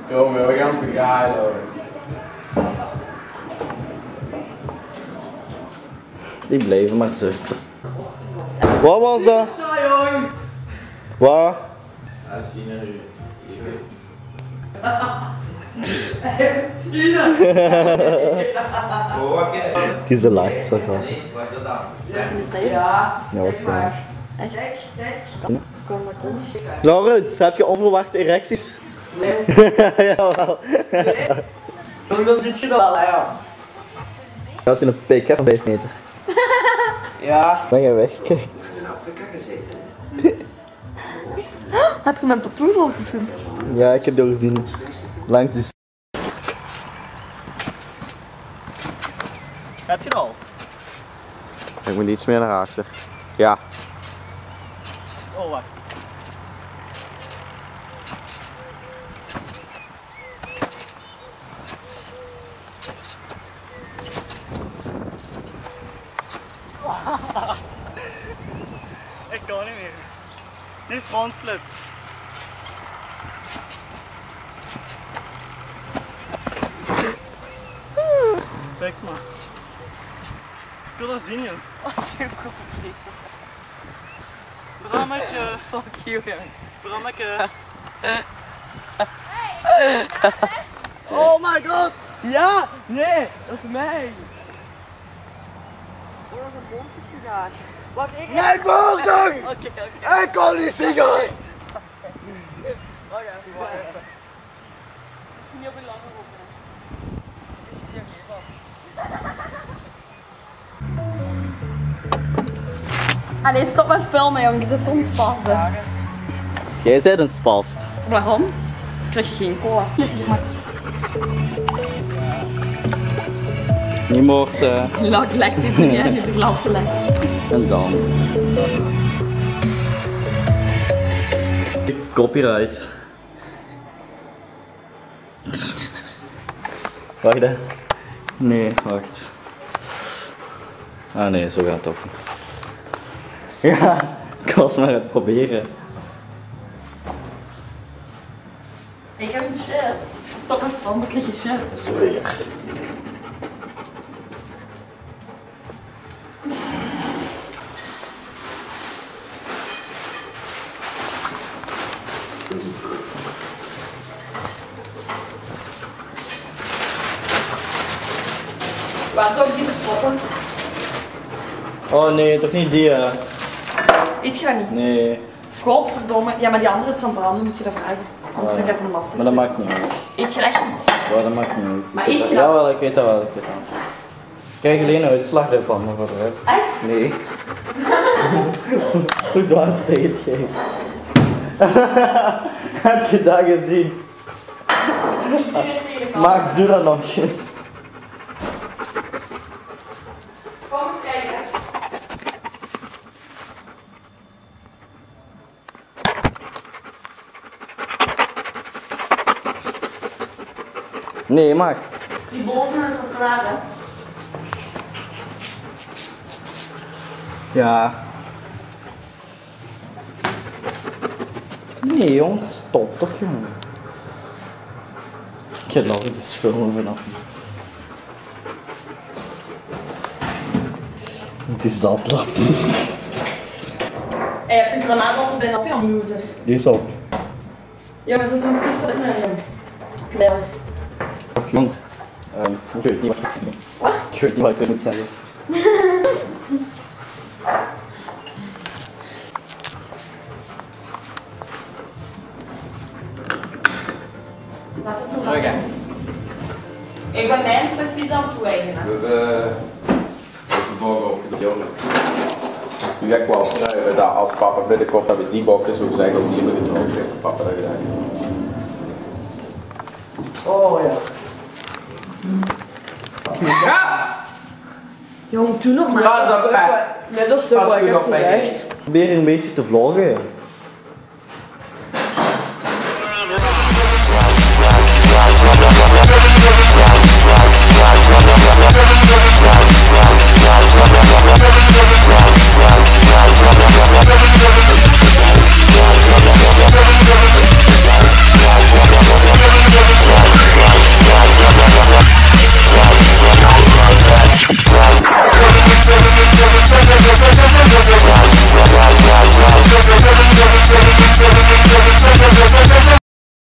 Kom, we gaan het begraven. Die blijven maar zo. Wat was dat? Wat? Dat is hier naar u. Die is de laatste. Nee, wat is dat dan? Ja. Ja, dat is waar. Echt? Kom maar, kom. Laurens, heb je onverwachte erecties? Nee. Jawel. Nee. Dan zit je wel, ja. Als je een pik hebt van 5 meter. Ja. Dan ga je weg. Kijk. Heb je mijn papoes al gezien? Ja, ik heb doorgezien. Langs de... Heb je het al? Ik moet iets meer naar achter. Ja. Oh, wacht. Ik kan niet meer. Niet frontflip. Kijk maar. Ik wil dat zien, joh. Wat is je probleem? Brammetje. Fuck you, ja. Brammetje. Oh my god! Ja! Nee! Dat is mij! Oh, dat is een monstertje daar. Wacht, ik... Jij moeder! Oké. Ik kan niet zingen! Wacht even, wacht even. Ik zie niet op je langer op. Ik zie je van. Allee, stop met filmen, jongen. Je zit soms passen. Jij bent een spast. Waarom? Krijg je geen cola? Nee, Max. Niet morsen. Lak lekt hier niet, hè? Je hebt glas gelekt. En dan. Copyright. Wacht hè. Nee, wacht. Ah nee, zo gaat het toch niet. Ja, ik was maar het proberen. Ik heb een chips. Stop met filmen, dan krijg je chips. Zweer. Waar zou ik die verstoppen? Oh nee, toch niet die. Eet je dat niet? Nee. Godverdomme. Ja, maar die andere is van branden, moet je dat vragen. Anders gaat het hem lastig Maar dat zijn. maakt niet uit. Eet je dat echt niet? Ja, dat maakt niet uit. Maar Ik weet eet je dat- dat? Jawel, ik weet dat wel. Ik weet dat. Ik krijg alleen een uitslag ervan, maar voor de rest. Echt? Nee. Hoe dwaas zeg het jij? Heb je dat gezien? Max, doe dat nog eens. Kom eens kijken. Nee, Max. Die boven is nog klaar, hè? Ja. Nee, jongens, stop toch, jongen. Ik ga nog eens filmen vanaf. Het is zatlapjes. Hey, je hebt een granaat al bijna op je loser. Die is op. Ja, we zitten nog goed in een klein. Och, jong. Ik weet niet wat ik zeg. Wat? Ik weet niet wat ik moet zeggen. Oké. Ik ben mijn stukjes aan het toeëigenen. We hebben deze bogen opgedrongen. Nu ga ik wel snuiven dat als papa binnenkomt dat we die bokken zo zeggen ook niet meer gedronken heeft. Papa dat gedaan. Oh ja. Ja! Jong, doe nog maar. Ja, dat is Nee, dat is toch Pas wat ik goed heb op, denk ik. gezegd. Probeer een beetje te vloggen.